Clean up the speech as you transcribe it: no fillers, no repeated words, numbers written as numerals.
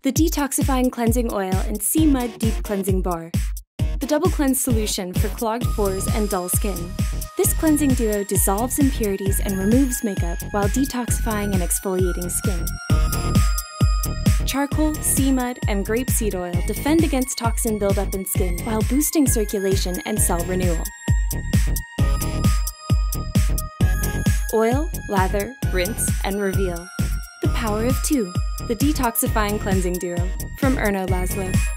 the detoxifying cleansing oil and sea mud deep cleansing bar. The double cleanse solution for clogged pores and dull skin. This cleansing duo dissolves impurities and removes makeup while detoxifying and exfoliating skin. Charcoal, sea mud, and grapeseed oil defend against toxin buildup in skin while boosting circulation and cell renewal. Oil, lather, rinse, and reveal. The power of two, the detoxifying cleansing duo from Erno, Laszlo.